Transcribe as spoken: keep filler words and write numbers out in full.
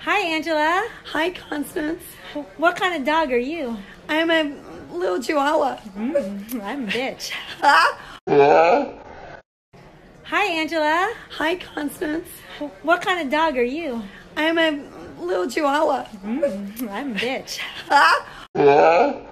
Hi, Angela. Hi, Constance. What kind of dog are you? I'm a little Chihuahua. Mm, I'm a bitch. Huh? Hi, Angela. Hi, Constance. What kind of dog are you? I'm a little Chihuahua. Mm, I'm a bitch. Huh?